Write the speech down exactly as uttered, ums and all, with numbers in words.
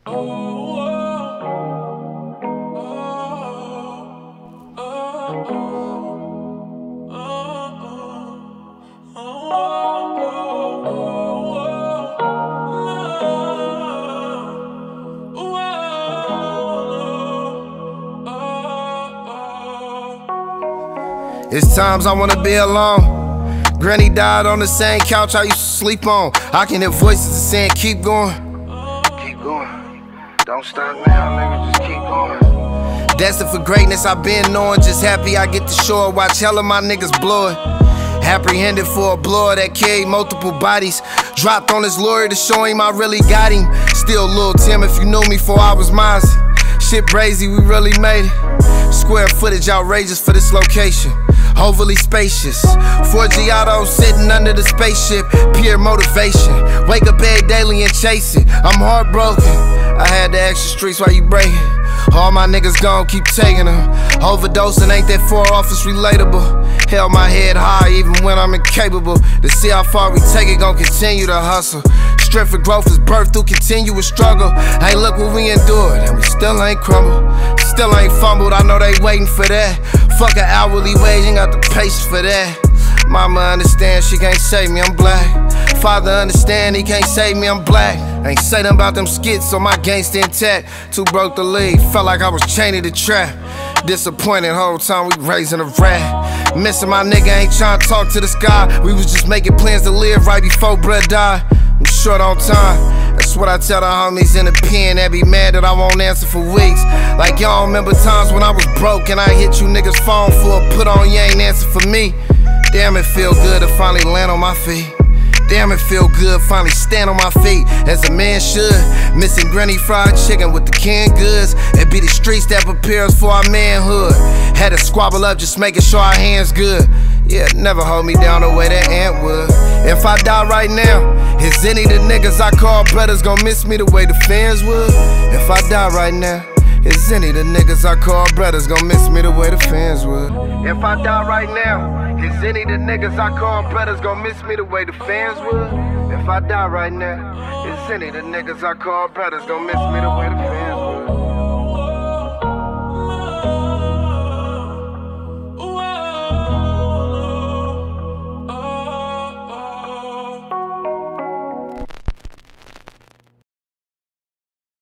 It's times I wanna be alone. Granny died on the same couch I used to sleep on. I can hear voices saying, keep going. Keep going. Don't stop now, nigga, just keep going. Destined for greatness, I've been knowing. Just happy I get to shore. Watch hell of my niggas blow it. Apprehended for a blower that carried multiple bodies. Dropped on his lawyer to show him I really got him. Still Lil Tim if you knew me before I was mine. Shit brazy, we really made it. Square footage outrageous for this location. Overly spacious. Four Giottos sitting under the spaceship. Pure motivation. Wake up every daily and chase it. I'm heartbroken. I had the extra streets while you breaking. All my niggas gon' keep taking them. Overdosing ain't that far off, it's relatable. Held my head high even when I'm incapable. To see how far we take it, gon' continue to hustle. Strength for growth is birthed through continuous struggle. Hey, look what we endured, and we still ain't crumbled. Still ain't fumbled, I know they waiting for that. Fuck an hourly wage, ain't got the patience for that. Mama understand she can't save me, I'm black. Father understand he can't save me, I'm black. Ain't say nothing about them skits, so my gangsta intact. Too broke to leave, felt like I was chained to the trap. Disappointed whole time we raising a rat. Missing my nigga, ain't trying to talk to the sky. We was just making plans to live right before bruh died. I'm short on time, that's what I tell the homies in the pen that be mad that I won't answer for weeks. Like y'all remember times when I was broke and I hit you niggas phone for a put on, you ain't answer for me. Damn, it feel good to finally land on my feet. Damn, it feel good finally stand on my feet as a man should. Missing granny fried chicken with the canned goods. It be the streets that prepare us for our manhood. Had to squabble up just making sure our hands good. Yeah, never hold me down the way that ant would. If I die right now, is any of the niggas I call brothers gon' miss me the way the fans would? If I die right now, is any of the niggas I call brothers gon' miss me the way the fans would? If I die right now, is any of the niggas I call brothers gon' miss me the way the fans would? If I die right now, is any of the niggas I call brothers gon' miss me the way the fans would?